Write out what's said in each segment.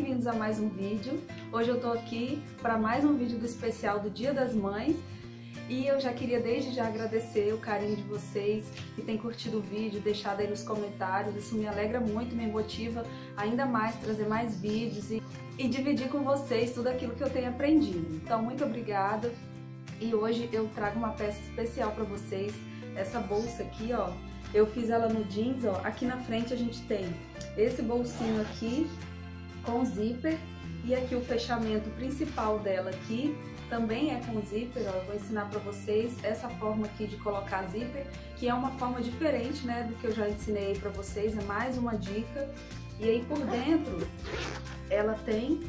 bem-vindos a mais um vídeo. Hoje eu tô aqui para mais um vídeo do especial do Dia das Mães. E eu já queria desde já agradecer o carinho de vocês que têm curtido o vídeo, deixado aí nos comentários. Isso me alegra muito, me motiva ainda mais trazer mais vídeos e dividir com vocês tudo aquilo que eu tenho aprendido. Então, muito obrigada. E hoje eu trago uma peça especial para vocês. Essa bolsa aqui, ó, eu fiz ela no jeans, ó. Aqui na frente a gente tem esse bolsinho aqui com zíper e aqui o fechamento principal dela aqui também é com zíper, ó. Eu vou ensinar para vocês essa forma aqui de colocar zíper, que é uma forma diferente, né, do que eu já ensinei para vocês, é mais uma dica. E aí por dentro ela tem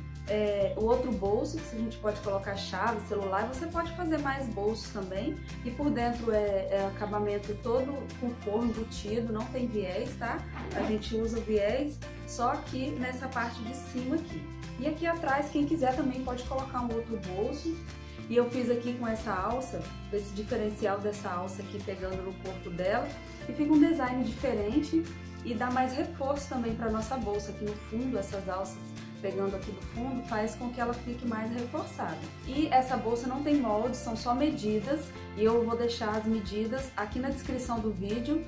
o outro bolso, que a gente pode colocar chave, celular, você pode fazer mais bolsos também. E por dentro é acabamento todo com forro embutido, não tem viés, tá? A gente usa viés só aqui nessa parte de cima aqui. E aqui atrás, quem quiser também pode colocar um outro bolso. E eu fiz aqui com essa alça, esse diferencial dessa alça aqui pegando no corpo dela. E fica um design diferente e dá mais reforço também para nossa bolsa aqui no fundo, essas alças pegando aqui do fundo, faz com que ela fique mais reforçada. E essa bolsa não tem molde, são só medidas, e eu vou deixar as medidas aqui na descrição do vídeo,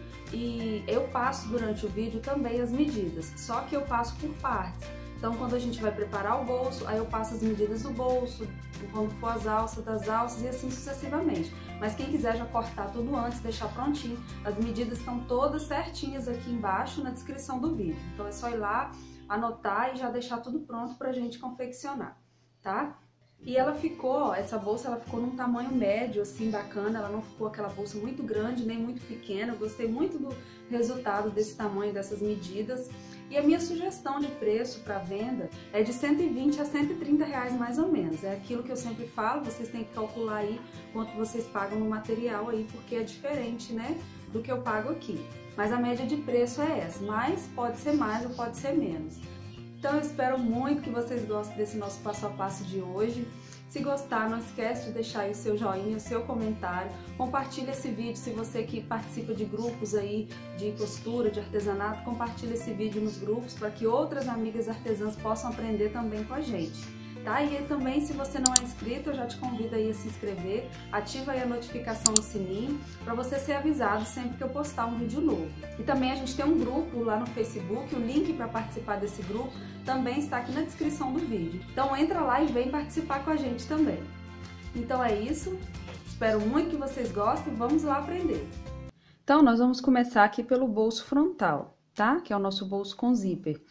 e eu passo durante o vídeo também as medidas, só que eu passo por partes. Então quando a gente vai preparar o bolso, aí eu passo as medidas do bolso, quando for as alças, das alças e assim sucessivamente. Mas quem quiser já cortar tudo antes, deixar prontinho, as medidas estão todas certinhas aqui embaixo na descrição do vídeo. Então é só ir lá, anotar e já deixar tudo pronto pra gente confeccionar, tá? E ela ficou, ó, essa bolsa ela ficou num tamanho médio, assim, bacana, ela não ficou aquela bolsa muito grande, nem muito pequena. Eu gostei muito do resultado desse tamanho, dessas medidas. E a minha sugestão de preço para venda é de 120 a 130 reais mais ou menos. É aquilo que eu sempre falo, vocês têm que calcular aí quanto vocês pagam no material aí, porque é diferente, né, do que eu pago aqui. Mas a média de preço é essa, mas pode ser mais ou pode ser menos. Então eu espero muito que vocês gostem desse nosso passo a passo de hoje. Se gostar, não esquece de deixar aí o seu joinha, o seu comentário. Compartilha esse vídeo, se você que participa de grupos aí de costura, de artesanato, compartilha esse vídeo nos grupos para que outras amigas artesãs possam aprender também com a gente. Tá? E também, se você não é inscrito, eu já te convido aí a se inscrever, ativa aí a notificação no sininho para você ser avisado sempre que eu postar um vídeo novo. E também a gente tem um grupo lá no Facebook, o link para participar desse grupo também está aqui na descrição do vídeo. Então entra lá e vem participar com a gente também. Então é isso, espero muito que vocês gostem, vamos lá aprender. Então nós vamos começar aqui pelo bolso frontal, tá? Que é o nosso bolso com zíper.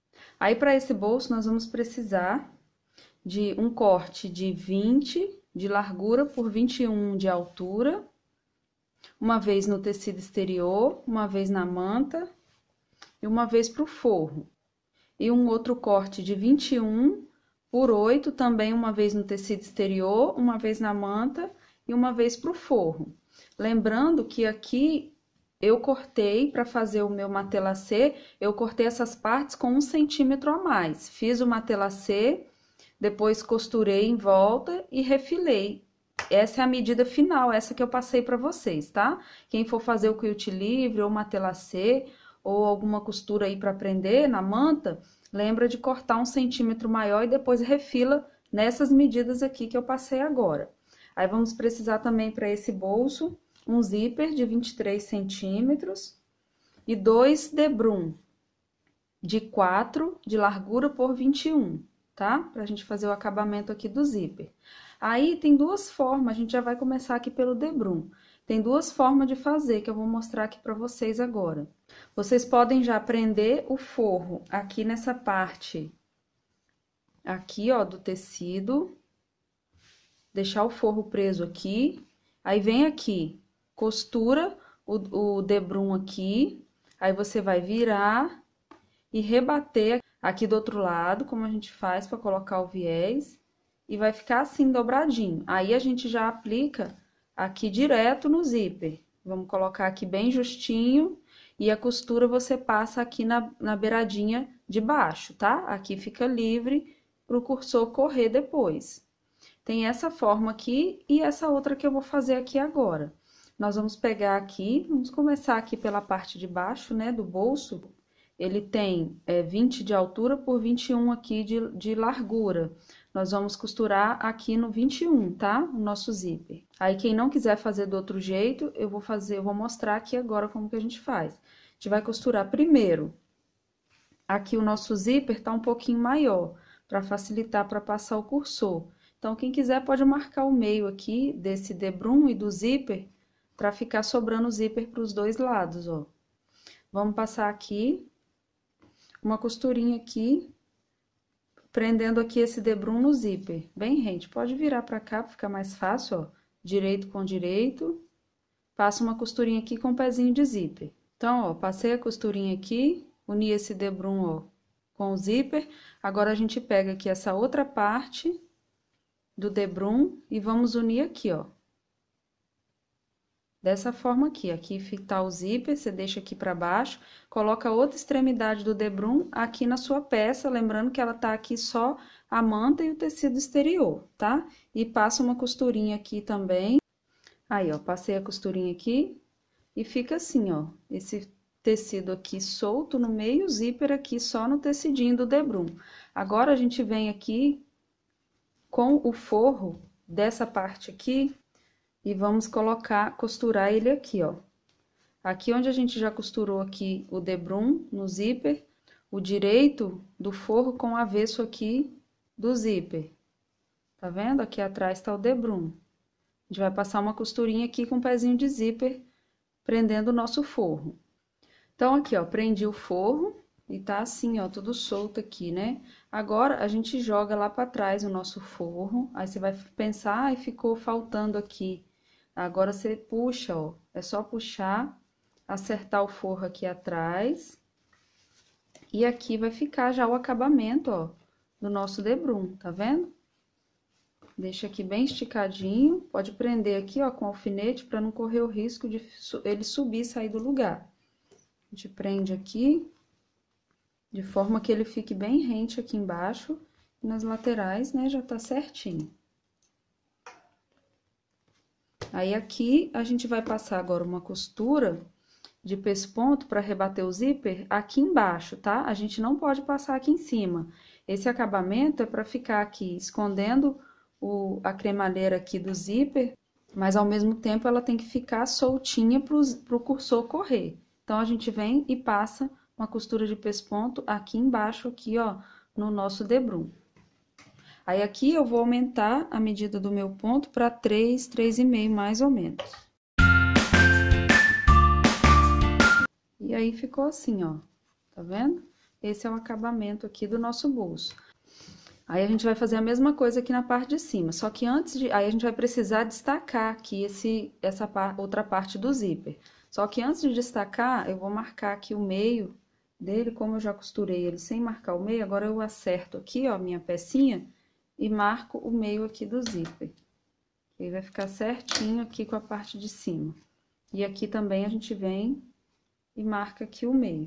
Aí para esse bolso nós vamos precisar de um corte de 20 de largura por 21 de altura, uma vez no tecido exterior, uma vez na manta e uma vez para o forro. E um outro corte de 21 por 8, também uma vez no tecido exterior, uma vez na manta e uma vez para o forro. Lembrando que aqui eu cortei para fazer o meu matelassê, eu cortei essas partes com 1 centímetro a mais. Fiz o matelassê, depois costurei em volta e refilei. Essa é a medida final, essa que eu passei para vocês, tá? Quem for fazer o quilt livre ou matelassê ou alguma costura aí para prender na manta, lembra de cortar 1 centímetro maior e depois refila nessas medidas aqui que eu passei agora. Aí vamos precisar também para esse bolso um zíper de 23 centímetros e 2 debrum de 4 de largura por 21. Tá? Pra gente fazer o acabamento aqui do zíper. Aí tem duas formas, a gente já vai começar aqui pelo debrum. Tem duas formas de fazer que eu vou mostrar aqui pra vocês agora. Vocês podem já prender o forro aqui nessa parte, aqui ó, do tecido. Deixar o forro preso aqui. Aí vem aqui, costura o debrum aqui. Aí você vai virar e rebater aqui do outro lado, como a gente faz para colocar o viés, e vai ficar assim, dobradinho. Aí a gente já aplica aqui direto no zíper. Vamos colocar aqui bem justinho, e a costura você passa aqui na beiradinha de baixo, tá? Aqui fica livre para o cursor correr depois. Tem essa forma aqui e essa outra que eu vou fazer aqui agora. Nós vamos pegar aqui, vamos começar aqui pela parte de baixo, né, do bolso. ele tem 20 de altura por 21 aqui de largura. Nós vamos costurar aqui no 21, tá? O nosso zíper. Aí, quem não quiser fazer do outro jeito, eu vou mostrar aqui agora como que a gente faz. A gente vai costurar primeiro. Aqui o nosso zíper tá um pouquinho maior, para facilitar para passar o cursor. Então, quem quiser pode marcar o meio aqui desse debrum e do zíper, para ficar sobrando o zíper para os dois lados, ó. Vamos passar aqui uma costurinha aqui, prendendo aqui esse debrum no zíper, bem rente. Pode virar para cá para ficar mais fácil, ó. Direito com direito. Passa uma costurinha aqui com o pezinho de zíper. Então, ó, passei a costurinha aqui, uni esse debrum, ó, com o zíper. Agora, a gente pega aqui essa outra parte do debrum e vamos unir aqui, ó. Dessa forma aqui, aqui tá o zíper, você deixa aqui para baixo, coloca a outra extremidade do debrum aqui na sua peça, lembrando que ela tá aqui só a manta e o tecido exterior, tá? E passa uma costurinha aqui também. Aí, ó, passei a costurinha aqui e fica assim, ó, esse tecido aqui solto no meio, o zíper aqui só no tecidinho do debrum. Agora, a gente vem aqui com o forro dessa parte aqui, e vamos costurar ele aqui, ó. Aqui onde a gente já costurou aqui o debrum no zíper, o direito do forro com o avesso aqui do zíper. Tá vendo? Aqui atrás tá o debrum. A gente vai passar uma costurinha aqui com o pezinho de zíper, prendendo o nosso forro. Então, aqui, ó, prendi o forro e tá assim, ó, tudo solto aqui, né? Agora, a gente joga lá pra trás o nosso forro, aí você vai pensar, ai, ficou faltando aqui. Agora, você puxa, ó, é só puxar, acertar o forro aqui atrás. E aqui vai ficar já o acabamento, ó, do nosso debrum, tá vendo? Deixa aqui bem esticadinho, pode prender aqui, ó, com alfinete, pra não correr o risco de ele subir e sair do lugar. A gente prende aqui, de forma que ele fique bem rente aqui embaixo, e nas laterais, né, já tá certinho. Aí, aqui, a gente vai passar agora uma costura de pesponto para rebater o zíper aqui embaixo, tá? A gente não pode passar aqui em cima. Esse acabamento é para ficar aqui escondendo a cremalheira aqui do zíper, mas ao mesmo tempo ela tem que ficar soltinha pro cursor correr. Então, a gente vem e passa uma costura de pesponto aqui embaixo, aqui, ó, no nosso debrum. Aí, aqui eu vou aumentar a medida do meu ponto para 3,5 mais ou menos. E aí, ficou assim, ó, tá vendo? Esse é o acabamento aqui do nosso bolso. Aí, a gente vai fazer a mesma coisa aqui na parte de cima, só que antes de... Aí, a gente vai precisar destacar aqui essa outra parte do zíper. Só que antes de destacar, eu vou marcar aqui o meio dele, como eu já costurei ele sem marcar o meio, agora eu acerto aqui, ó, minha pecinha... E marco o meio aqui do zíper. Aí vai ficar certinho aqui com a parte de cima. E aqui também a gente vem e marca aqui o meio.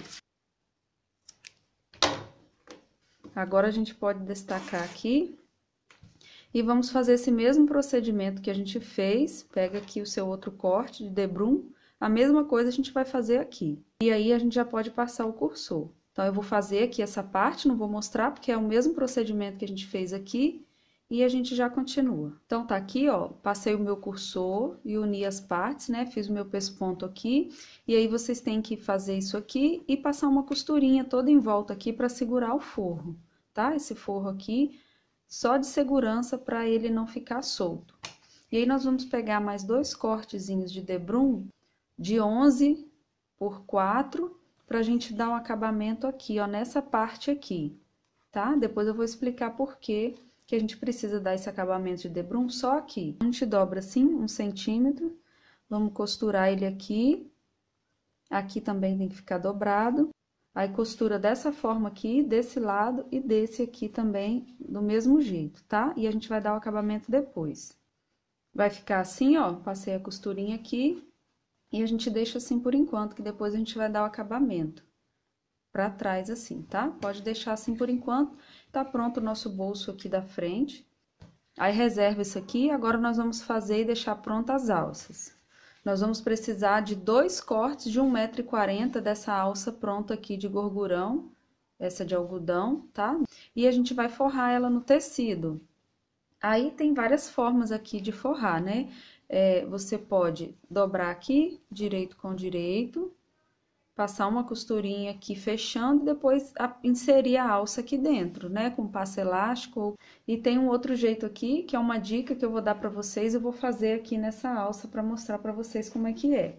Agora, a gente pode destacar aqui. E vamos fazer esse mesmo procedimento que a gente fez. Pega aqui o seu outro corte de debrum. A mesma coisa a gente vai fazer aqui. E aí, a gente já pode passar o cursor. Então, eu vou fazer aqui essa parte, não vou mostrar, porque é o mesmo procedimento que a gente fez aqui, e a gente já continua. Então, tá aqui, ó, passei o meu cursor e uni as partes, né? Fiz o meu pesponto aqui, e aí vocês têm que fazer isso aqui e passar uma costurinha toda em volta aqui para segurar o forro, tá? Esse forro aqui, só de segurança para ele não ficar solto. E aí, nós vamos pegar mais 2 cortezinhos de debrum de 11 por 4, pra gente dar um acabamento aqui, ó, nessa parte aqui, tá? Depois eu vou explicar por que a gente precisa dar esse acabamento de debrum só aqui. A gente dobra assim, 1 centímetro, vamos costurar ele aqui. Aqui também tem que ficar dobrado. Aí, costura dessa forma aqui, desse lado e desse aqui também, do mesmo jeito, tá? E a gente vai dar o acabamento depois. Vai ficar assim, ó, passei a costurinha aqui. E a gente deixa assim por enquanto, que depois a gente vai dar o acabamento pra trás assim, tá? Pode deixar assim por enquanto. Tá pronto o nosso bolso aqui da frente. Aí, reserva isso aqui. Agora, nós vamos fazer e deixar prontas as alças. Nós vamos precisar de 2 cortes de 1,40 m dessa alça pronta aqui de gorgurão, essa de algodão, tá? E a gente vai forrar ela no tecido. Aí tem várias formas aqui de forrar, né? Você pode dobrar aqui, direito com direito, passar uma costurinha aqui fechando e depois inserir a alça aqui dentro, né? Com passo elástico. E tem um outro jeito aqui, que é uma dica que eu vou dar pra vocês, eu vou fazer aqui nessa alça pra mostrar pra vocês como é que é.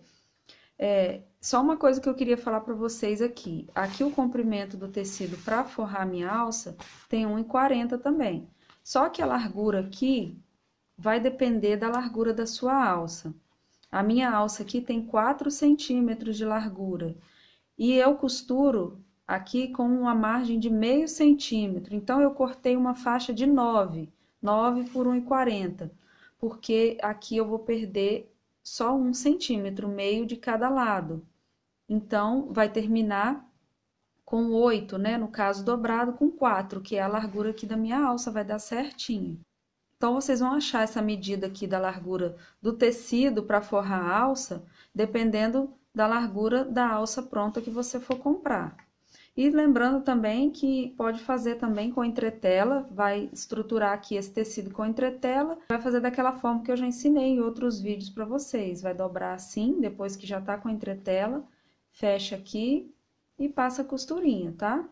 Só uma coisa que eu queria falar pra vocês aqui. Aqui o comprimento do tecido pra forrar minha alça tem 1,40 m também. Só que a largura aqui vai depender da largura da sua alça. A minha alça aqui tem 4 centímetros de largura. E eu costuro aqui com uma margem de meio centímetro. Então, eu cortei uma faixa de 9 por 1,40 m. Porque aqui eu vou perder só 1 centímetro, meio de cada lado. Então, vai terminar com 8, né? No caso, dobrado com 4, que é a largura aqui da minha alça, vai dar certinho. Então, vocês vão achar essa medida aqui da largura do tecido para forrar a alça, dependendo da largura da alça pronta que você for comprar. E lembrando também que pode fazer também com entretela, vai estruturar aqui esse tecido com entretela, vai fazer daquela forma que eu já ensinei em outros vídeos para vocês. Vai dobrar assim, depois que já tá com entretela, fecha aqui e passa a costurinha, tá?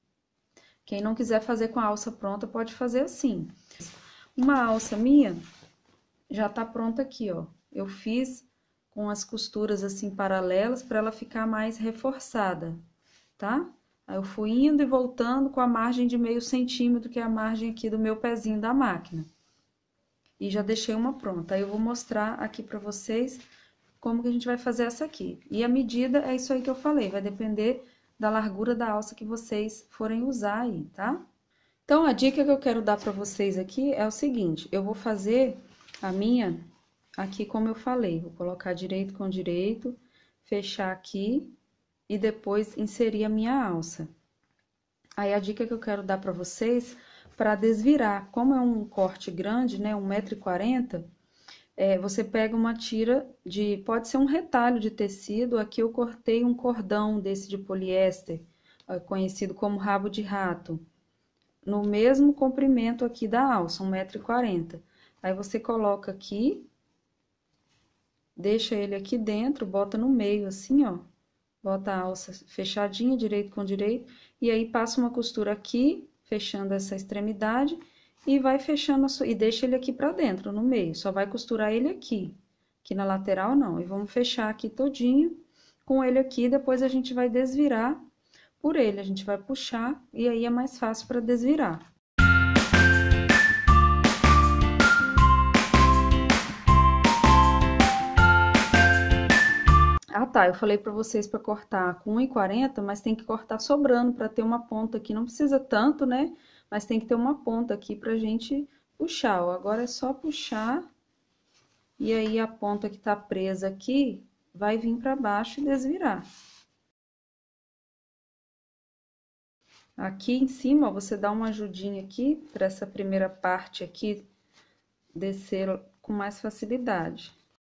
Quem não quiser fazer com a alça pronta, pode fazer assim. Uma alça minha já tá pronta aqui, ó. Eu fiz com as costuras assim paralelas para ela ficar mais reforçada, tá? Aí eu fui indo e voltando com a margem de meio centímetro, que é a margem aqui do meu pezinho da máquina. E já deixei uma pronta. Aí eu vou mostrar aqui para vocês como que a gente vai fazer essa aqui. E a medida é isso aí que eu falei, vai depender da largura da alça que vocês forem usar aí, tá? Então, a dica que eu quero dar para vocês aqui é o seguinte, eu vou fazer a minha aqui como eu falei, vou colocar direito com direito, fechar aqui e depois inserir a minha alça. Aí, a dica que eu quero dar para vocês, para desvirar, como é um corte grande, né, 1,40 m, você pega uma tira de, pode ser um retalho de tecido, aqui eu cortei um cordão desse de poliéster, conhecido como rabo de rato. No mesmo comprimento aqui da alça, 1,40 m. Aí, você coloca aqui, deixa ele aqui dentro, bota no meio assim, ó. Bota a alça fechadinha, direito com direito, e aí passa uma costura aqui, fechando essa extremidade, e vai fechando, e deixa ele aqui pra dentro, no meio. Só vai costurar ele aqui na lateral não. E vamos fechar aqui todinho com ele aqui, depois a gente vai desvirar por ele, a gente vai puxar e aí é mais fácil para desvirar. Ah, tá, eu falei para vocês para cortar com 1,40 m, mas tem que cortar sobrando para ter uma ponta aqui, não precisa tanto, né? Mas tem que ter uma ponta aqui pra gente puxar, ó. Agora é só puxar e aí a ponta que tá presa aqui vai vir para baixo e desvirar. Aqui em cima, ó, você dá uma ajudinha aqui para essa primeira parte aqui descer com mais facilidade.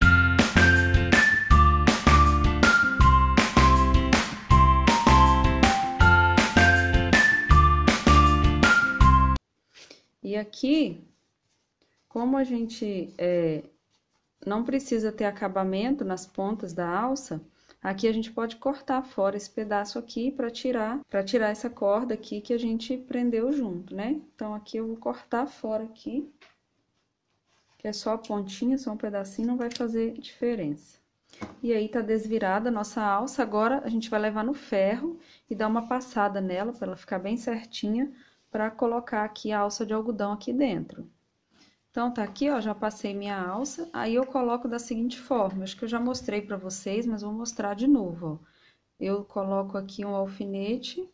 E aqui, como a gente não precisa ter acabamento nas pontas da alça, aqui a gente pode cortar fora esse pedaço aqui para tirar essa corda aqui que a gente prendeu junto, né? Então, aqui eu vou cortar fora aqui, que é só a pontinha, só um pedacinho, não vai fazer diferença. E aí, tá desvirada a nossa alça, agora a gente vai levar no ferro e dar uma passada nela, para ela ficar bem certinha, para colocar aqui a alça de algodão aqui dentro. Então, tá aqui, ó, já passei minha alça, aí eu coloco da seguinte forma, acho que eu já mostrei pra vocês, mas vou mostrar de novo, ó. Eu coloco aqui um alfinete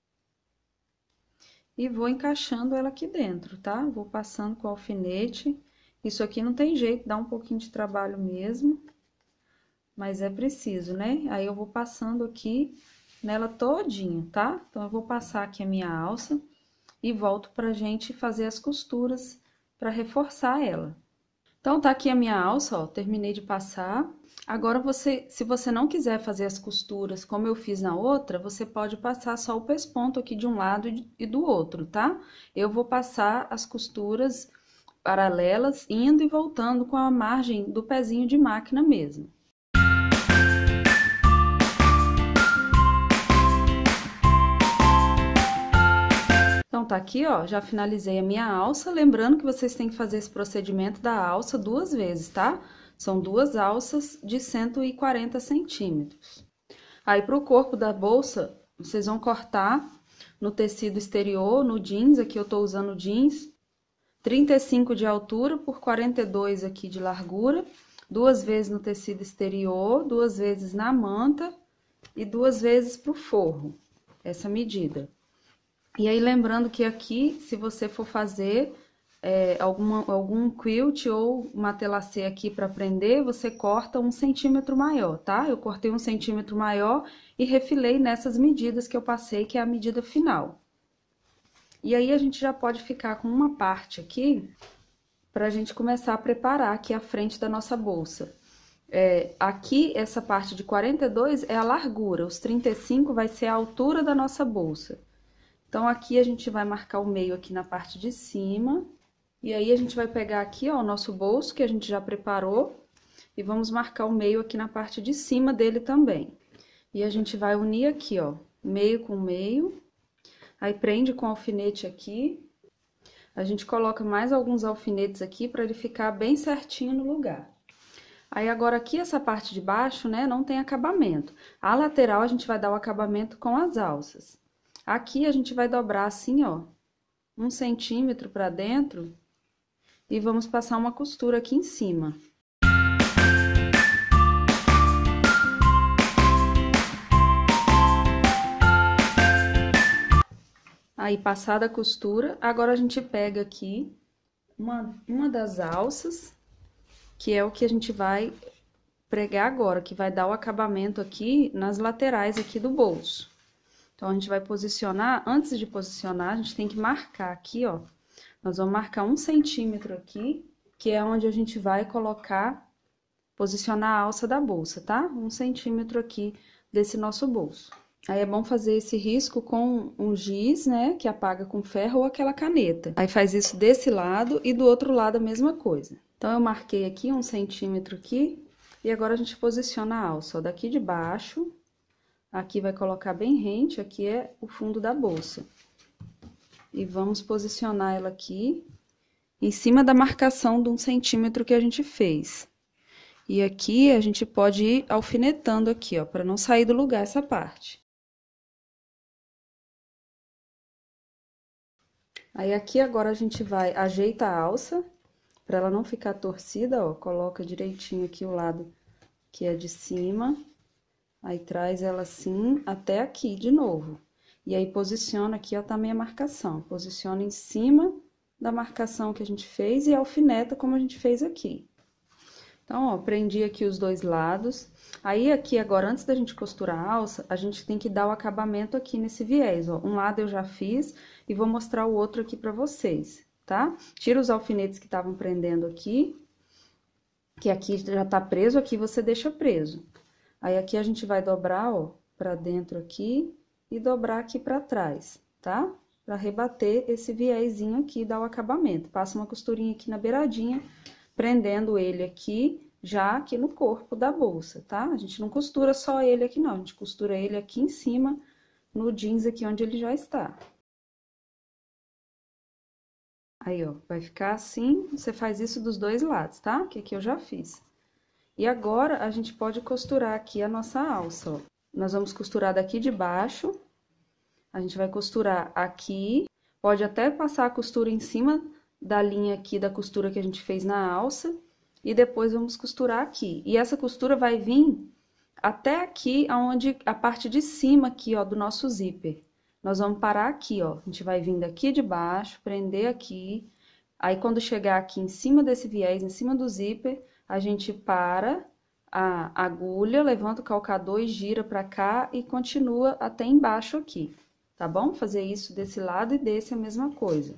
e vou encaixando ela aqui dentro, tá? Vou passando com o alfinete, isso aqui não tem jeito, dá um pouquinho de trabalho mesmo, mas é preciso, né? Aí, eu vou passando aqui nela todinho, tá? Então, eu vou passar aqui a minha alça e volto pra gente fazer as costuras para reforçar ela. Então, tá aqui a minha alça, ó, terminei de passar. Agora, se você não quiser fazer as costuras como eu fiz na outra, você pode passar só o pesponto aqui de um lado e do outro, tá? Eu vou passar as costuras paralelas, indo e voltando com a margem do pezinho de máquina mesmo. Então, tá aqui, ó, já finalizei a minha alça. Lembrando que vocês têm que fazer esse procedimento da alça 2 vezes, tá? São 2 alças de 140 centímetros. Aí, pro corpo da bolsa, vocês vão cortar no tecido exterior, no jeans, aqui eu tô usando jeans, 35 de altura por 42 aqui de largura, 2 vezes no tecido exterior, 2 vezes na manta e 2 vezes pro forro, essa medida. E aí, lembrando que aqui, se você for fazer algum quilt ou matelassé aqui para prender, você corta 1 centímetro maior, tá? Eu cortei 1 centímetro maior e refilei nessas medidas que eu passei, que é a medida final. E aí, a gente já pode ficar com uma parte aqui, pra gente começar a preparar aqui a frente da nossa bolsa. Aqui, essa parte de 42 é a largura, os 35 vai ser a altura da nossa bolsa. Então, aqui a gente vai marcar o meio aqui na parte de cima. E aí, a gente vai pegar aqui, ó, o nosso bolso, que a gente já preparou. E vamos marcar o meio aqui na parte de cima dele também. E a gente vai unir aqui, ó, meio com meio. Aí, prende com alfinete aqui. A gente coloca mais alguns alfinetes aqui para ele ficar bem certinho no lugar. Aí, agora aqui, essa parte de baixo, né, não tem acabamento. A lateral, a gente vai dar o acabamento com as alças. Aqui, a gente vai dobrar assim, ó, 1 centímetro pra dentro e vamos passar uma costura aqui em cima. Aí, passada a costura, agora a gente pega aqui uma das alças, que é o que a gente vai pregar agora, que vai dar o acabamento aqui nas laterais aqui do bolso. Então, a gente vai posicionar, antes de posicionar, a gente tem que marcar aqui, ó. Nós vamos marcar 1 centímetro aqui, que é onde a gente vai colocar, posicionar a alça da bolsa, tá? 1 centímetro aqui desse nosso bolso. Aí, é bom fazer esse risco com um giz, né, que apaga com ferro ou aquela caneta. Aí, faz isso desse lado e do outro lado a mesma coisa. Então, eu marquei aqui 1 centímetro aqui, e agora a gente posiciona a alça, ó, daqui de baixo. Aqui vai colocar bem rente, aqui é o fundo da bolsa. E vamos posicionar ela aqui, em cima da marcação de 1 centímetro que a gente fez. E aqui a gente pode ir alfinetando aqui, ó, para não sair do lugar essa parte. Aí, aqui agora a gente vai ajeitar a alça, para ela não ficar torcida, ó, coloca direitinho aqui o lado que é de cima. Aí, traz ela assim até aqui de novo. E aí, posiciona aqui, ó, também a marcação. Posiciona em cima da marcação que a gente fez e alfineta como a gente fez aqui. Então, ó, prendi aqui os 2 lados. Aí, aqui agora, antes da gente costurar a alça, a gente tem que dar o acabamento aqui nesse viés, ó. Um lado eu já fiz e vou mostrar o outro aqui pra vocês, tá? Tira os alfinetes que estavam prendendo aqui, que aqui já tá preso, aqui você deixa preso. Aí, aqui a gente vai dobrar, ó, pra dentro aqui e dobrar aqui pra trás, tá? Pra rebater esse viésinho aqui e dar o acabamento. Passa uma costurinha aqui na beiradinha, prendendo ele aqui, já aqui no corpo da bolsa, tá? A gente não costura só ele aqui, não. A gente costura ele aqui em cima, no jeans aqui onde ele já está. Aí, ó, vai ficar assim, você faz isso dos 2 lados, tá? Que aqui eu já fiz. E agora, a gente pode costurar aqui a nossa alça, ó. Nós vamos costurar daqui de baixo, a gente vai costurar aqui, pode até passar a costura em cima da linha aqui da costura que a gente fez na alça, e depois vamos costurar aqui. E essa costura vai vir até aqui, aonde a parte de cima aqui, ó, do nosso zíper. Nós vamos parar aqui, ó, a gente vai vir daqui de baixo, prender aqui, aí quando chegar aqui em cima desse viés, em cima do zíper, a gente para a agulha, levanta o calcador e gira pra cá e continua até embaixo aqui, tá bom? Fazer isso desse lado e desse a mesma coisa.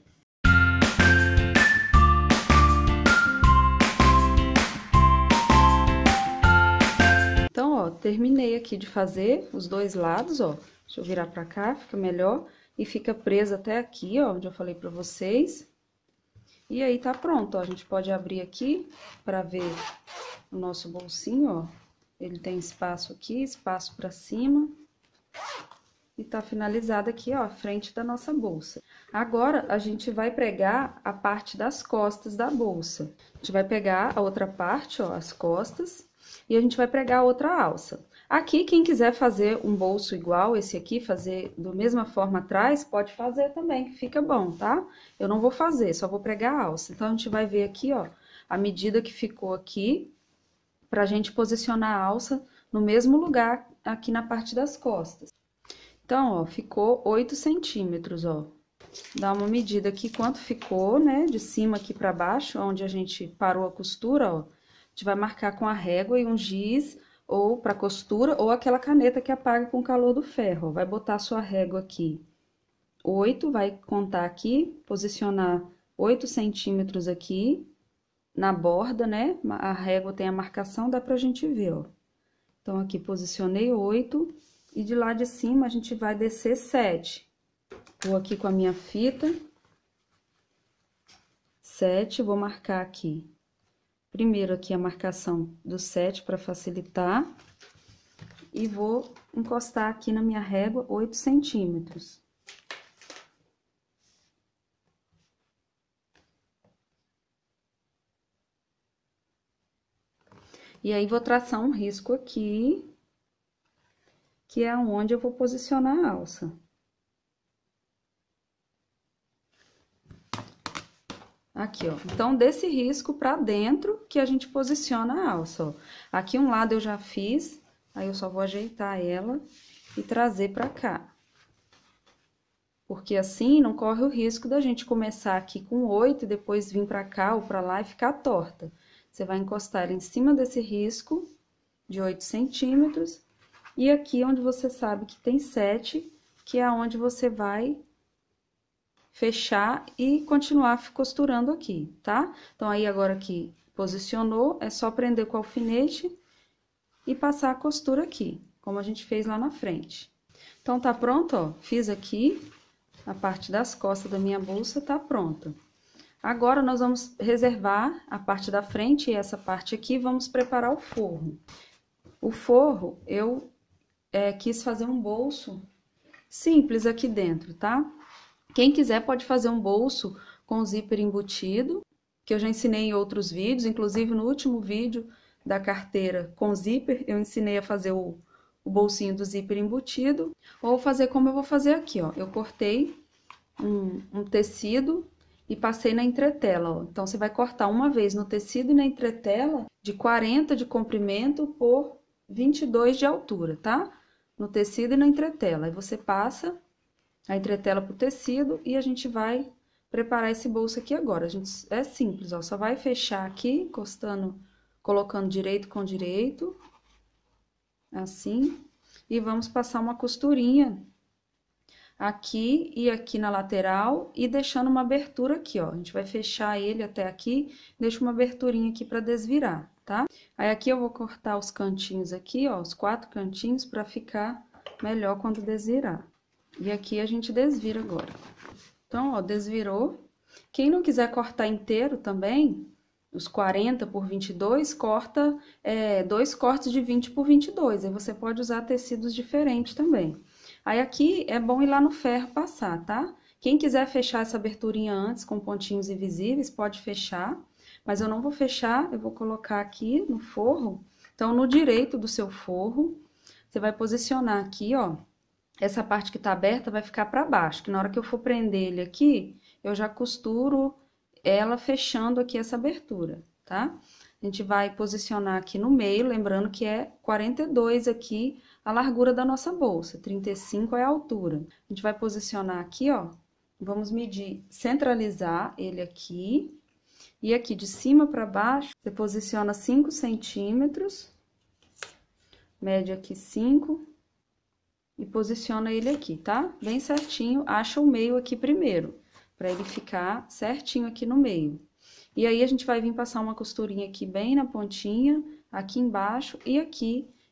Então, ó, terminei aqui de fazer os dois lados, ó. Deixa eu virar pra cá, fica melhor. E fica preso até aqui, ó, onde eu falei pra vocês. E aí, tá pronto, ó. A gente pode abrir aqui pra ver o nosso bolsinho, ó. Ele tem espaço aqui, espaço pra cima. E tá finalizado aqui, ó, a frente da nossa bolsa. Agora, a gente vai pregar a parte das costas da bolsa. A gente vai pegar a outra parte, ó, as costas, e a gente vai pregar a outra alça. Aqui, quem quiser fazer um bolso igual esse aqui, fazer da mesma forma atrás, pode fazer também, que fica bom, tá? Eu não vou fazer, só vou pregar a alça. Então, a gente vai ver aqui, ó, a medida que ficou aqui, pra gente posicionar a alça no mesmo lugar aqui na parte das costas. Então, ó, ficou 8 centímetros, ó. Dá uma medida aqui quanto ficou, né, de cima aqui pra baixo, onde a gente parou a costura, ó. A gente vai marcar com a régua e um giz, ou pra costura, ou aquela caneta que apaga com o calor do ferro, ó. Vai botar a sua régua aqui, 8, vai contar aqui, posicionar 8 centímetros aqui, na borda, né, a régua tem a marcação, dá pra gente ver, ó. Então, aqui posicionei 8, e de lá de cima a gente vai descer 7. Vou aqui com a minha fita, 7, vou marcar aqui. Primeiro aqui a marcação do 7 para facilitar. E vou encostar aqui na minha régua 8 centímetros. E aí, vou traçar um risco aqui, que é onde eu vou posicionar a alça. Aqui, ó. Então, desse risco pra dentro que a gente posiciona a alça, ó. Aqui um lado eu já fiz, aí eu só vou ajeitar ela e trazer pra cá. Porque assim não corre o risco da gente começar aqui com 8 e depois vir pra cá ou pra lá e ficar torta. Você vai encostar ela em cima desse risco de 8 centímetros. E aqui onde você sabe que tem 7, que é onde você vai fechar e continuar costurando aqui, tá? Então, aí agora que posicionou, é só prender com o alfinete e passar a costura aqui, como a gente fez lá na frente. Então, tá pronto, ó, fiz aqui a parte das costas da minha bolsa, tá pronta. Agora, nós vamos reservar a parte da frente e essa parte aqui, vamos preparar o forro. O forro, eu quis fazer um bolso simples aqui dentro, tá? Quem quiser pode fazer um bolso com zíper embutido, que eu já ensinei em outros vídeos, inclusive no último vídeo da carteira com zíper, eu ensinei a fazer o bolsinho do zíper embutido, ou fazer como eu vou fazer aqui, ó. Eu cortei um tecido e passei na entretela, ó. Então, você vai cortar uma vez no tecido e na entretela de 40 de comprimento por 22 de altura, tá? No tecido e na entretela. Aí você passa a entretela pro tecido e a gente vai preparar esse bolso aqui agora. É simples, ó, só vai fechar aqui, encostando, colocando direito com direito, assim, e vamos passar uma costurinha aqui e aqui na lateral e deixando uma abertura aqui, ó. A gente vai fechar ele até aqui, deixa uma aberturinha aqui pra desvirar, tá? Aí, aqui eu vou cortar os cantinhos aqui, ó, os 4 cantinhos pra ficar melhor quando desvirar. E aqui a gente desvira agora. Então, ó, desvirou. Quem não quiser cortar inteiro também, os 40 por 22, corta 2 cortes de 20 por 22. Aí você pode usar tecidos diferentes também. Aí aqui é bom ir lá no ferro passar, tá? Quem quiser fechar essa aberturinha antes com pontinhos invisíveis, pode fechar. Mas eu não vou fechar, eu vou colocar aqui no forro. Então, no direito do seu forro, você vai posicionar aqui, ó. Essa parte que tá aberta vai ficar pra baixo, que na hora que eu for prender ele aqui, eu já costuro ela fechando aqui essa abertura, tá? A gente vai posicionar aqui no meio, lembrando que é 42 aqui a largura da nossa bolsa, 35 é a altura. A gente vai posicionar aqui, ó, vamos medir, centralizar ele aqui, e aqui de cima pra baixo, você posiciona 5 centímetros, mede aqui 5, e posiciona ele aqui, tá? Bem certinho, acha o meio aqui primeiro, pra ele ficar certinho aqui no meio. E aí, a gente vai vir passar uma costurinha aqui bem na pontinha, aqui embaixo e aqui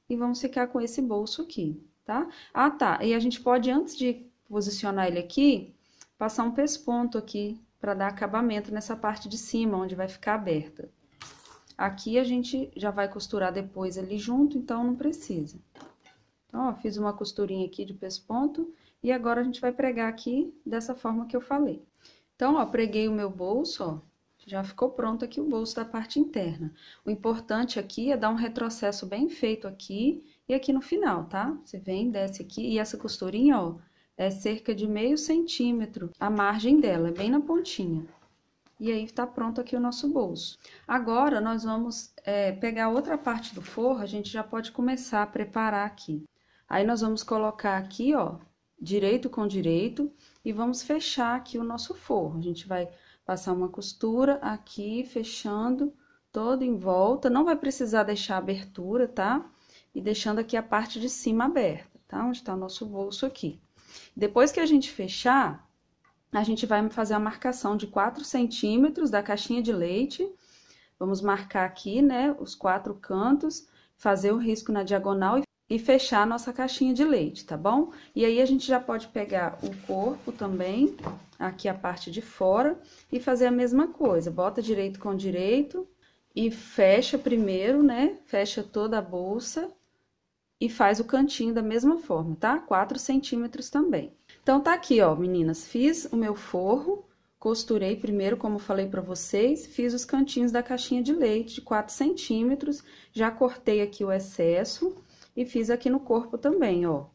e vamos ficar com esse bolso aqui, tá? Ah, tá, e a gente pode, antes de posicionar ele aqui, passar um pesponto aqui, para dar acabamento nessa parte de cima, onde vai ficar aberta. Aqui a gente já vai costurar depois ali junto, então não precisa. Então, ó, fiz uma costurinha aqui de pesponto, e agora a gente vai pregar aqui dessa forma que eu falei. Então, ó, preguei o meu bolso, ó, já ficou pronto aqui o bolso da parte interna. O importante aqui é dar um retrocesso bem feito aqui e aqui no final, tá? Você vem, desce aqui, e essa costurinha, ó, é cerca de meio centímetro a margem dela, é bem na pontinha. E aí, tá pronto aqui o nosso bolso. Agora, nós vamos pegar outra parte do forro, a gente já pode começar a preparar aqui. Aí, nós vamos colocar aqui, ó, direito com direito, e vamos fechar aqui o nosso forro. A gente vai passar uma costura aqui, fechando todo em volta. Não vai precisar deixar abertura, tá? E deixando aqui a parte de cima aberta, tá? Onde tá o nosso bolso aqui. Depois que a gente fechar, a gente vai fazer a marcação de 4 centímetros da caixinha de leite. Vamos marcar aqui, né, os 4 cantos, fazer o risco na diagonal e fechar a nossa caixinha de leite, tá bom? E aí, a gente já pode pegar o corpo também, aqui a parte de fora, e fazer a mesma coisa. Bota direito com direito e fecha primeiro, né, fecha toda a bolsa. E faz o cantinho da mesma forma, tá? 4 centímetros também. Então, tá aqui, ó, meninas, fiz o meu forro, costurei primeiro, como falei pra vocês, fiz os cantinhos da caixinha de leite de 4 centímetros, já cortei aqui o excesso e fiz aqui no corpo também, ó.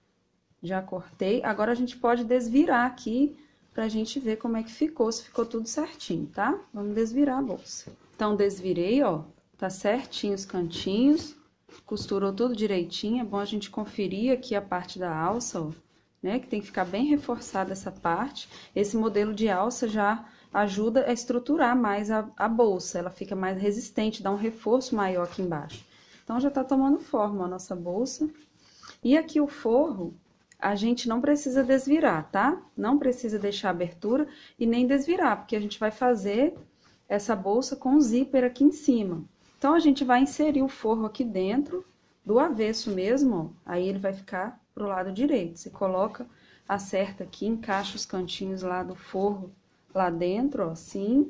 Já cortei, agora a gente pode desvirar aqui pra gente ver como é que ficou, se ficou tudo certinho, tá? Vamos desvirar a bolsa. Então, desvirei, ó, tá certinho os cantinhos. Costurou tudo direitinho, é bom a gente conferir aqui a parte da alça, ó, né? Que tem que ficar bem reforçada essa parte. Esse modelo de alça já ajuda a estruturar mais a bolsa, ela fica mais resistente, dá um reforço maior aqui embaixo. Então, já tá tomando forma a nossa bolsa. E aqui o forro, a gente não precisa desvirar, tá? Não precisa deixar abertura e nem desvirar, porque a gente vai fazer essa bolsa com o zíper aqui em cima. Então, a gente vai inserir o forro aqui dentro, do avesso mesmo, ó, aí ele vai ficar pro lado direito. Você coloca, acerta aqui, encaixa os cantinhos lá do forro, lá dentro, ó, assim.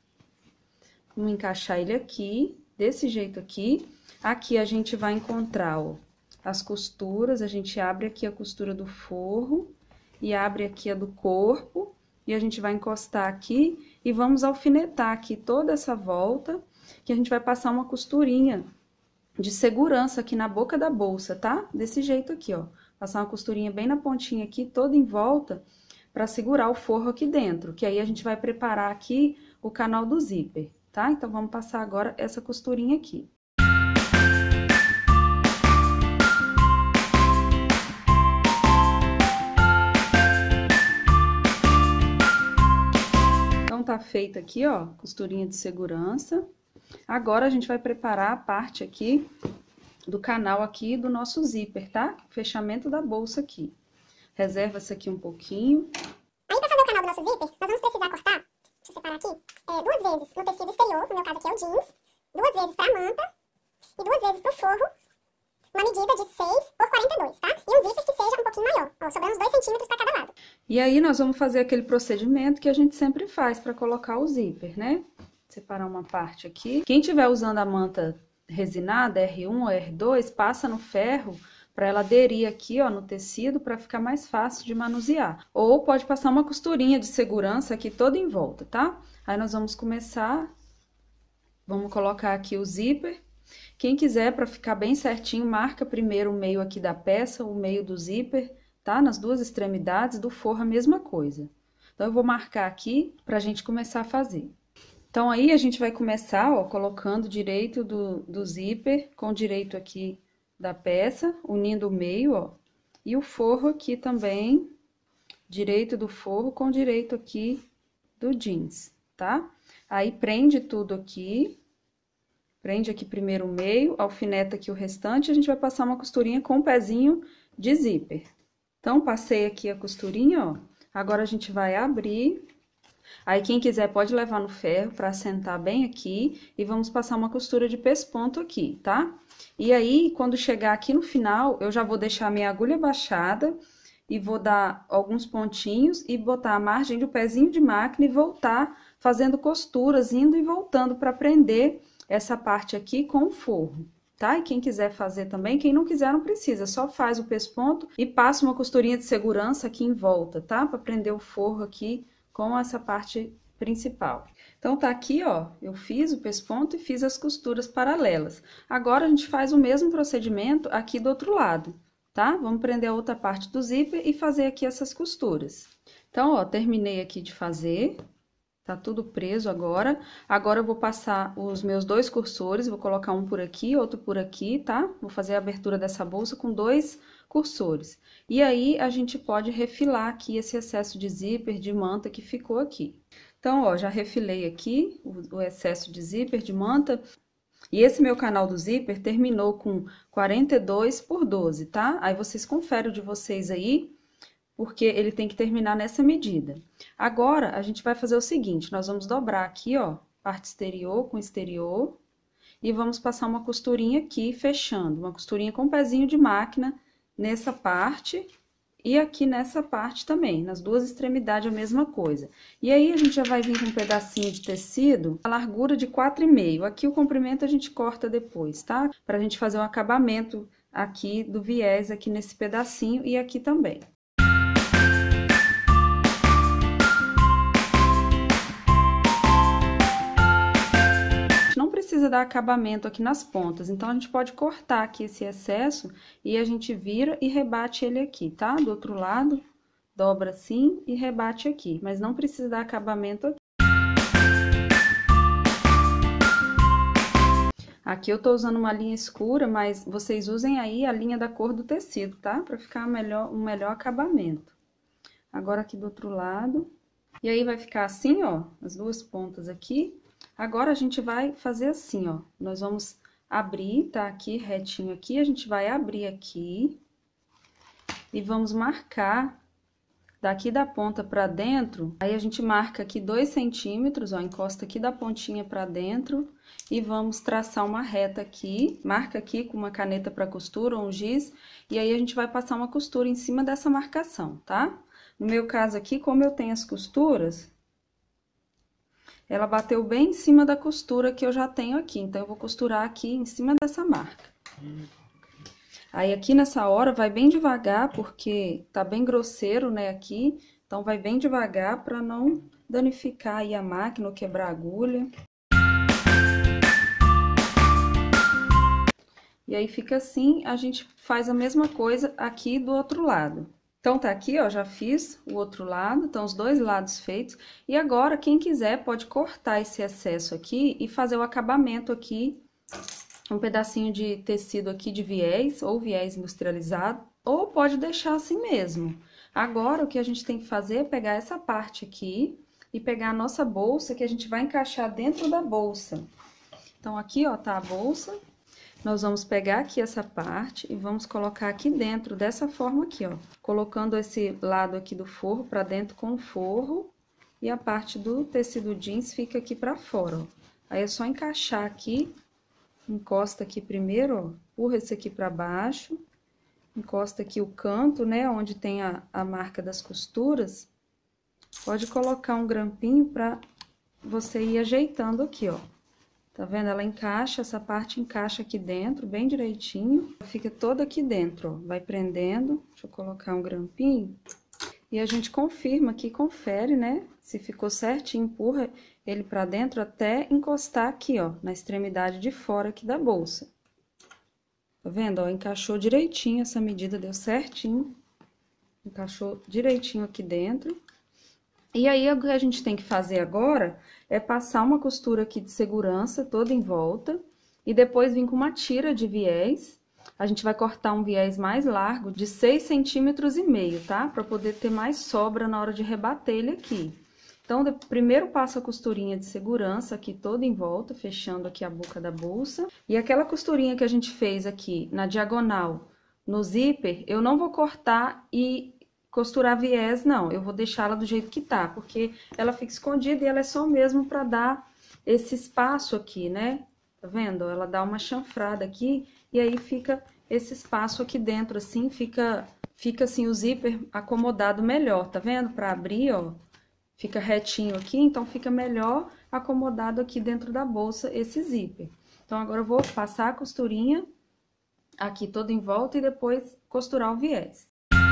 Vamos encaixar ele aqui, desse jeito aqui. Aqui a gente vai encontrar, ó, as costuras, a gente abre aqui a costura do forro e abre aqui a do corpo. E a gente vai encostar aqui e vamos alfinetar aqui toda essa volta, que a gente vai passar uma costurinha de segurança aqui na boca da bolsa, tá? Desse jeito aqui, ó. Passar uma costurinha bem na pontinha aqui, toda em volta, pra segurar o forro aqui dentro. Que aí a gente vai preparar aqui o canal do zíper, tá? Então, vamos passar agora essa costurinha aqui. Então, tá feita aqui, ó, costurinha de segurança. Agora, a gente vai preparar a parte aqui do canal aqui do nosso zíper, tá? Fechamento da bolsa aqui. Reserva isso aqui um pouquinho. Aí, pra fazer o canal do nosso zíper, nós vamos precisar cortar, deixa eu separar aqui, 2 vezes no tecido exterior, no meu caso aqui é o jeans, 2 vezes pra manta e 2 vezes pro forro, uma medida de 6 por 42, tá? E um zíper que seja um pouquinho maior, ó, sobrando uns 2 centímetros pra cada lado. E aí, nós vamos fazer aquele procedimento que a gente sempre faz pra colocar o zíper, né? Separar uma parte aqui. Quem tiver usando a manta resinada, R1 ou R2, passa no ferro para ela aderir aqui, ó, no tecido, para ficar mais fácil de manusear. Ou pode passar uma costurinha de segurança aqui toda em volta, tá? Aí, nós vamos começar, vamos colocar aqui o zíper. Quem quiser, para ficar bem certinho, marca primeiro o meio aqui da peça, o meio do zíper, tá? Nas duas extremidades do forro, a mesma coisa. Então, eu vou marcar aqui pra gente começar a fazer. Então, aí, a gente vai começar, ó, colocando direito do zíper com direito aqui da peça, unindo o meio, ó. E o forro aqui também, direito do forro com direito aqui do jeans, tá? Aí, prende tudo aqui, prende aqui primeiro o meio, alfineta aqui o restante, a gente vai passar uma costurinha com o pezinho de zíper. Então, passei aqui a costurinha, ó. Agora, a gente vai abrir Aí, quem quiser pode levar no ferro para assentar bem aqui e vamos passar uma costura de pesponto aqui, tá? E aí, quando chegar aqui no final, eu já vou deixar minha agulha baixada e vou dar alguns pontinhos e botar a margem do pezinho de máquina e voltar fazendo costuras, indo e voltando para prender essa parte aqui com o forro, tá? E quem quiser fazer também, quem não quiser não precisa, só faz o pesponto e passa uma costurinha de segurança aqui em volta, tá? Para prender o forro aqui com essa parte principal. Então, tá aqui, ó, eu fiz o pesponto e fiz as costuras paralelas. Agora, a gente faz o mesmo procedimento aqui do outro lado, tá? Vamos prender a outra parte do zíper e fazer aqui essas costuras. Então, ó, terminei aqui de fazer, tá tudo preso agora. Agora, eu vou passar os meus 2 cursores, vou colocar um por aqui, outro por aqui, tá? Vou fazer a abertura dessa bolsa com 2 cursores. E aí, a gente pode refilar aqui esse excesso de zíper, de manta que ficou aqui. Então, ó, já refilei aqui o excesso de zíper, de manta. E esse meu canal do zíper terminou com 42 por 12, tá? Aí, vocês conferem o de vocês aí, porque ele tem que terminar nessa medida. Agora, a gente vai fazer o seguinte, nós vamos dobrar aqui, ó, parte exterior com exterior, e vamos passar uma costurinha aqui, fechando, uma costurinha com pezinho de máquina nessa parte e aqui nessa parte também, nas duas extremidades a mesma coisa. E aí, a gente já vai vir com um pedacinho de tecido, a largura de 4,5. Aqui o comprimento a gente corta depois, tá? Pra gente fazer um acabamento aqui do viés, aqui nesse pedacinho e aqui também. Não precisa dar acabamento aqui nas pontas, então a gente pode cortar aqui esse excesso e a gente vira e rebate ele aqui, tá? Do outro lado, dobra assim e rebate aqui, mas não precisa dar acabamento aqui. Aqui eu tô usando uma linha escura, mas vocês usem aí a linha da cor do tecido, tá? Pra ficar um melhor acabamento. Agora aqui do outro lado, e aí vai ficar assim, ó, as duas pontas aqui. Agora, a gente vai fazer assim, ó, nós vamos abrir, tá? Aqui, retinho aqui, a gente vai abrir aqui e vamos marcar daqui da ponta pra dentro. Aí, a gente marca aqui 2 centímetros, ó, encosta aqui da pontinha pra dentro e vamos traçar uma reta aqui, marca aqui com uma caneta pra costura ou um giz, e aí a gente vai passar uma costura em cima dessa marcação, tá? No meu caso aqui, como eu tenho as costuras, ela bateu bem em cima da costura que eu já tenho aqui, então eu vou costurar aqui em cima dessa marca. Aí, aqui nessa hora, vai bem devagar, porque tá bem grosseiro, né, aqui, então vai bem devagar pra não danificar aí a máquina ou quebrar a agulha. E aí, fica assim, a gente faz a mesma coisa aqui do outro lado. Então, tá aqui, ó, já fiz o outro lado, então os 2 lados feitos. E agora, quem quiser pode cortar esse excesso aqui e fazer o acabamento aqui, um pedacinho de tecido aqui de viés, ou viés industrializado, ou pode deixar assim mesmo. Agora, o que a gente tem que fazer é pegar essa parte aqui e pegar a nossa bolsa, que a gente vai encaixar dentro da bolsa. Então, aqui, ó, tá a bolsa. Nós vamos pegar aqui essa parte e vamos colocar aqui dentro, dessa forma aqui, ó. Colocando esse lado aqui do forro pra dentro com o forro e a parte do tecido jeans fica aqui pra fora, ó. Aí, é só encaixar aqui, encosta aqui primeiro, ó, empurra esse aqui pra baixo, encosta aqui o canto, né, onde tem a marca das costuras. Pode colocar um grampinho pra você ir ajeitando aqui, ó. Tá vendo? Ela encaixa, essa parte encaixa aqui dentro, bem direitinho. Fica toda aqui dentro, ó. Vai prendendo. Deixa eu colocar um grampinho. E a gente confirma aqui, confere, né? Se ficou certinho, empurra ele pra dentro até encostar aqui, ó, na extremidade de fora aqui da bolsa. Tá vendo? Ó, encaixou direitinho, essa medida deu certinho. Encaixou direitinho aqui dentro. E aí, o que a gente tem que fazer agora é passar uma costura aqui de segurança toda em volta e depois vir com uma tira de viés. A gente vai cortar um viés mais largo de 6,5 centímetros, tá? Pra poder ter mais sobra na hora de rebater ele aqui. Então, primeiro passo a costurinha de segurança aqui toda em volta, fechando aqui a boca da bolsa. E aquela costurinha que a gente fez aqui na diagonal, no zíper, eu não vou cortar e costurar viés, não. Eu vou deixá-la do jeito que tá, porque ela fica escondida e ela é só mesmo pra dar esse espaço aqui, né? Tá vendo? Ela dá uma chanfrada aqui e aí fica esse espaço aqui dentro, assim, fica assim o zíper acomodado melhor, tá vendo? Pra abrir, ó, fica retinho aqui, então fica melhor acomodado aqui dentro da bolsa esse zíper. Então, agora eu vou passar a costurinha aqui toda em volta e depois costurar o viés.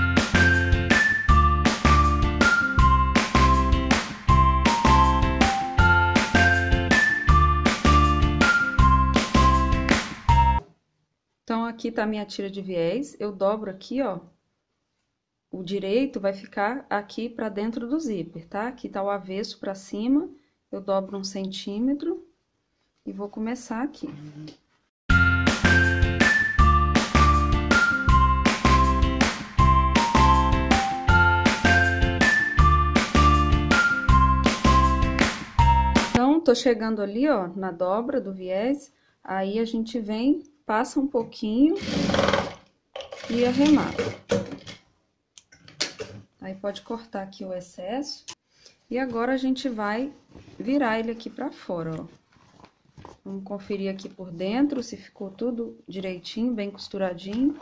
Então, aqui tá a minha tira de viés, eu dobro aqui, ó, o direito vai ficar aqui pra dentro do zíper, tá? Aqui tá o avesso pra cima, eu dobro 1 centímetro e vou começar aqui. Então, tô chegando ali, ó, na dobra do viés, aí a gente vem, passa um pouquinho e arremata. Aí pode cortar aqui o excesso. E agora a gente vai virar ele aqui pra fora, ó. Vamos conferir aqui por dentro se ficou tudo direitinho, bem costuradinho.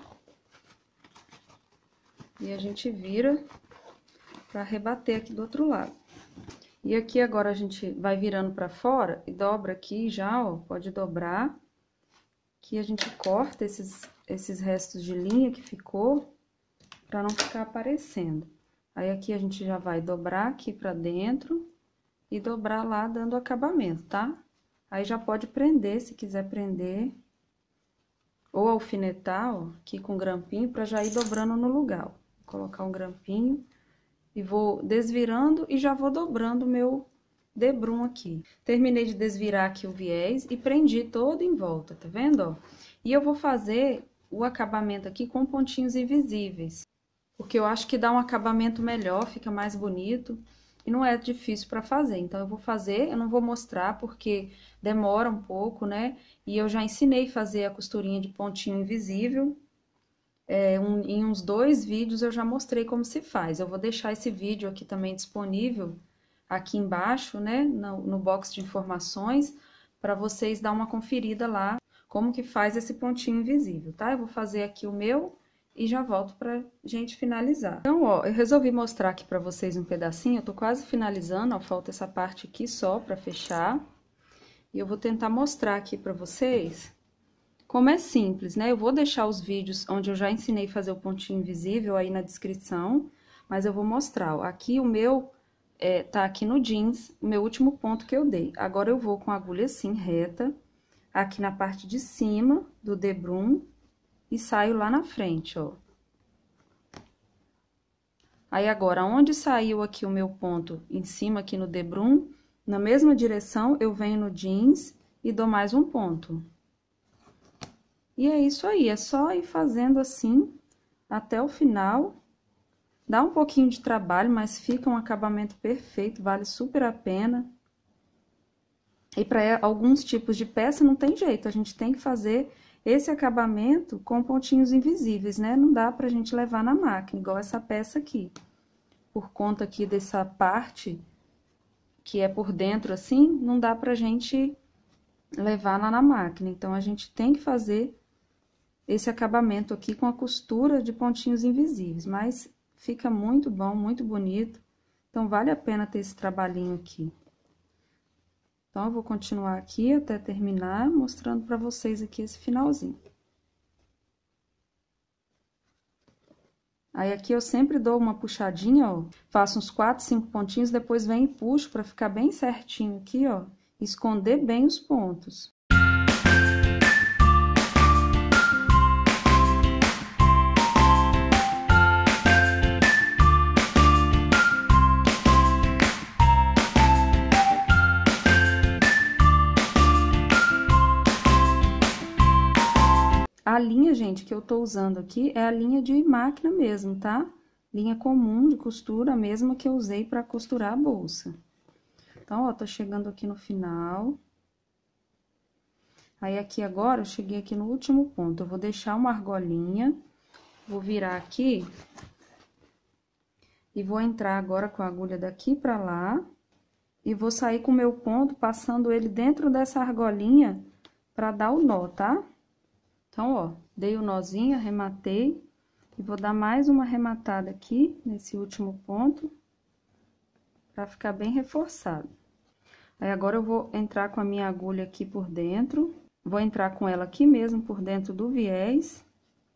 E a gente vira pra rebater aqui do outro lado. E aqui agora a gente vai virando pra fora e dobra aqui já, ó, pode dobrar. Aqui a gente corta esses restos de linha que ficou, pra não ficar aparecendo. Aí, aqui a gente já vai dobrar aqui pra dentro e dobrar lá dando acabamento, tá? Aí, já pode prender, se quiser prender, ou alfinetar, ó, aqui com grampinho, pra já ir dobrando no lugar, ó. Vou colocar um grampinho e vou desvirando e já vou dobrando o meu debrum aqui. Terminei de desvirar aqui o viés e prendi todo em volta, tá vendo, ó? E eu vou fazer o acabamento aqui com pontinhos invisíveis. Porque eu acho que dá um acabamento melhor, fica mais bonito e não é difícil para fazer. Então, eu vou fazer, eu não vou mostrar porque demora um pouco, né? E eu já ensinei a fazer a costurinha de pontinho invisível. Em uns 2 vídeos eu já mostrei como se faz. Eu vou deixar esse vídeo aqui também disponível, aqui embaixo, né? No box de informações, para vocês dar uma conferida lá, como que faz esse pontinho invisível, tá? Eu vou fazer aqui o meu e já volto pra gente finalizar. Então, ó, eu resolvi mostrar aqui pra vocês um pedacinho, eu tô quase finalizando, ó, falta essa parte aqui só pra fechar. E eu vou tentar mostrar aqui pra vocês como é simples, né? Eu vou deixar os vídeos onde eu já ensinei a fazer o pontinho invisível aí na descrição, mas eu vou mostrar, ó, aqui o meu tá aqui no jeans, o meu último ponto que eu dei. Agora, eu vou com a agulha assim, reta, aqui na parte de cima do debrum, e saio lá na frente, ó. Aí, agora, onde saiu aqui o meu ponto em cima, aqui no debrum, na mesma direção, eu venho no jeans e dou mais um ponto. E é isso aí, é só ir fazendo assim, até o final. Dá um pouquinho de trabalho, mas fica um acabamento perfeito, vale super a pena. E para alguns tipos de peça não tem jeito, a gente tem que fazer esse acabamento com pontinhos invisíveis, né? Não dá pra gente levar na máquina, igual essa peça aqui. Por conta aqui dessa parte que é por dentro assim, não dá pra gente levar lá na máquina. Então, a gente tem que fazer esse acabamento aqui com a costura de pontinhos invisíveis. Mas fica muito bom, muito bonito. Então, vale a pena ter esse trabalhinho aqui. Então, eu vou continuar aqui até terminar, mostrando pra vocês aqui esse finalzinho. Aí, aqui eu sempre dou uma puxadinha, ó, faço uns 4, 5 pontinhos, depois venho e puxo pra ficar bem certinho aqui, ó, e esconder bem os pontos. A linha, gente, que eu tô usando aqui é a linha de máquina mesmo, tá? Linha comum de costura, a mesma que eu usei pra costurar a bolsa. Então, ó, tô chegando aqui no final. Aí, aqui agora, eu cheguei aqui no último ponto. Eu vou deixar uma argolinha, vou virar aqui E vou entrar agora com a agulha daqui pra lá. E vou sair com o meu ponto, passando ele dentro dessa argolinha pra dar o nó, tá? Então, ó, dei o nozinho, arrematei. E vou dar mais uma arrematada aqui, nesse último ponto. Pra ficar bem reforçado. Aí, agora eu vou entrar com a minha agulha aqui por dentro. Vou entrar com ela aqui mesmo, por dentro do viés.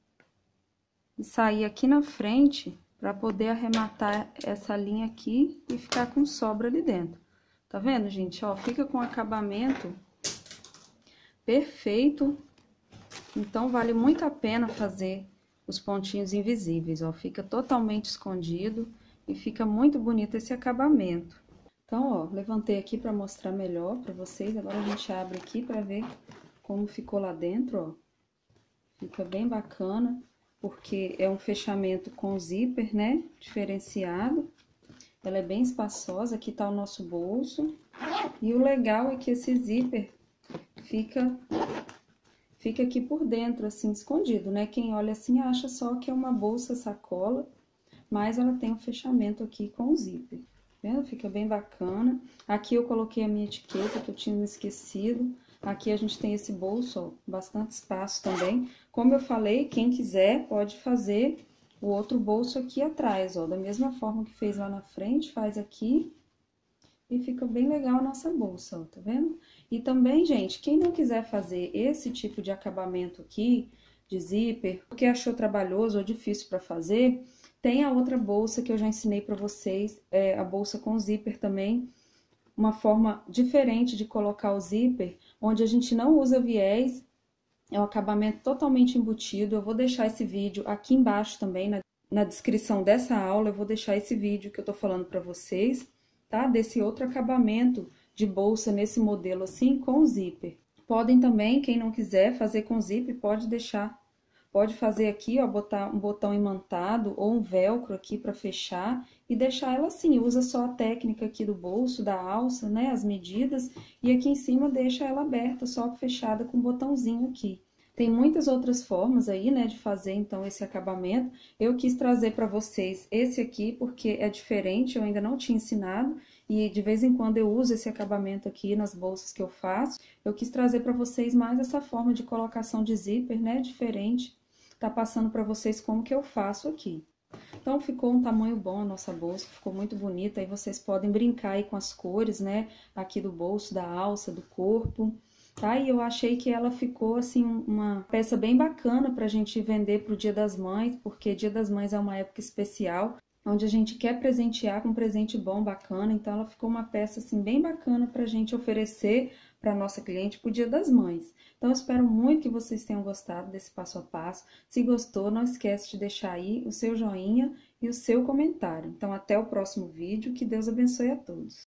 E sair aqui na frente, pra poder arrematar essa linha aqui e ficar com sobra ali dentro. Tá vendo, gente? Ó, fica com acabamento perfeito. Então, vale muito a pena fazer os pontinhos invisíveis, ó. Fica totalmente escondido e fica muito bonito esse acabamento. Então, ó, levantei aqui pra mostrar melhor pra vocês. Agora, a gente abre aqui pra ver como ficou lá dentro, ó. Fica bem bacana, porque é um fechamento com zíper, né? Diferenciado. Ela é bem espaçosa, aqui tá o nosso bolso. E o legal é que esse zíper fica aqui por dentro, assim, escondido, né? Quem olha assim acha só que é uma bolsa sacola, mas ela tem um fechamento aqui com zíper. Tá vendo? Fica bem bacana. Aqui eu coloquei a minha etiqueta, que eu tinha me esquecido. Aqui a gente tem esse bolso, ó, bastante espaço também. Como eu falei, quem quiser pode fazer o outro bolso aqui atrás, ó, da mesma forma que fez lá na frente, faz aqui e fica bem legal a nossa bolsa, ó, tá vendo? E também, gente, quem não quiser fazer esse tipo de acabamento aqui, de zíper, porque achou trabalhoso ou difícil para fazer, tem a outra bolsa que eu já ensinei para vocês, a bolsa com zíper também, uma forma diferente de colocar o zíper, onde a gente não usa viés. É um acabamento totalmente embutido. Eu vou deixar esse vídeo aqui embaixo também, na descrição dessa aula, eu vou deixar esse vídeo que eu tô falando pra vocês, tá? Desse outro acabamento de bolsa nesse modelo assim, com zíper. Podem também, quem não quiser fazer com zíper, pode fazer aqui, ó, botar um botão imantado ou um velcro aqui pra fechar e deixar ela assim. Usa só a técnica aqui do bolso, da alça, né, as medidas, e aqui em cima deixa ela aberta, só fechada com um botãozinho aqui. Tem muitas outras formas aí, né, de fazer então esse acabamento. Eu quis trazer para vocês esse aqui porque é diferente, eu ainda não tinha ensinado e de vez em quando eu uso esse acabamento aqui nas bolsas que eu faço. Eu quis trazer para vocês mais essa forma de colocação de zíper, né, diferente. Tá passando para vocês como que eu faço aqui. Então, ficou um tamanho bom a nossa bolsa, ficou muito bonita. Aí vocês podem brincar aí com as cores, né, aqui do bolso, da alça, do corpo. Tá? E eu achei que ela ficou, assim, uma peça bem bacana pra gente vender pro Dia das Mães, porque Dia das Mães é uma época especial, onde a gente quer presentear com um presente bom, bacana. Então, ela ficou uma peça, assim, bem bacana pra gente oferecer pra nossa cliente pro Dia das Mães. Então, eu espero muito que vocês tenham gostado desse passo a passo. Se gostou, não esquece de deixar aí o seu joinha e o seu comentário. Então, até o próximo vídeo. Que Deus abençoe a todos.